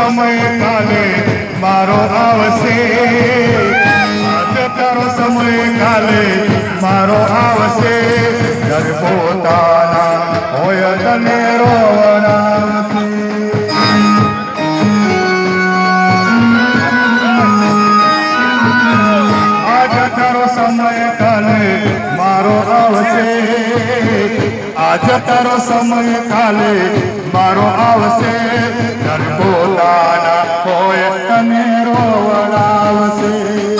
समय काले मारो आवसे आज तारो समय काले मारो आवसे जर पोताना होय तने रोवणावसे आज तारो समय काले मारो आवसे आज तारो समय काले मारो आवसे जर पोताना होय तने रोवणावसे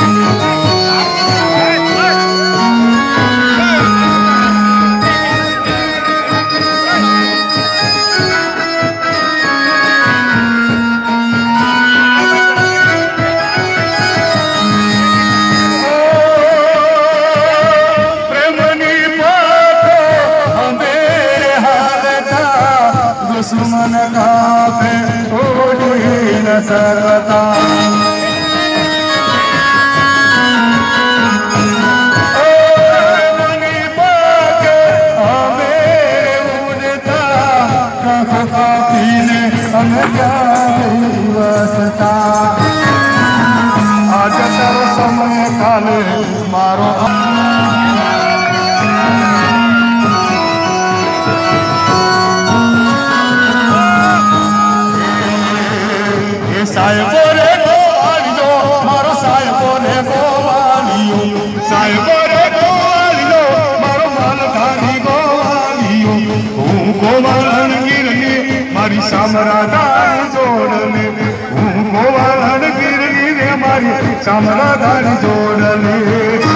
दुश्मन का पे उड़ी न सकता मनी पाके हमें उड़ता कख काफी ने हमें क्या वसता आज तारो समय काले मारो साहेबो रे गोवालियो मारो साहेबो रे गोवालियो साहेबो रे गोवालियो मारो मालधारी गोवालियो हूँ गोवालन गिरनी मारी सामरादारी जोड़ने हूँ गोवालन गिरनी रे मारी सामरादारी जोड़ने